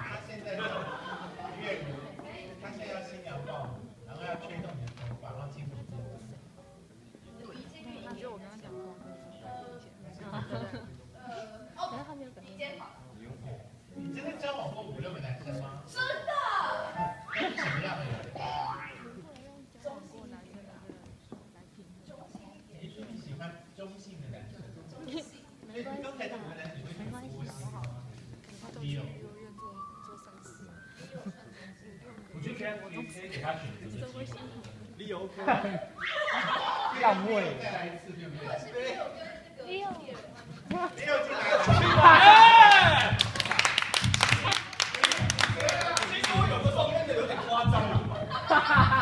他现在月乳，他现在要新娘抱你，然后要吹动你的头发，然后亲你肩膀。 他觉得我刚刚讲话理解好。 你真的交往过5、6个男生吗？ 真的。 那是什么样的人？你说你喜欢中性的男生？所以刚才这5个男生会很佛系吗？你有。 我觉得可以给他选择。 你有 OK？ 让位。再来一次，对不对？对。 你有进来了。 其实我有的时候变得有点夸张了。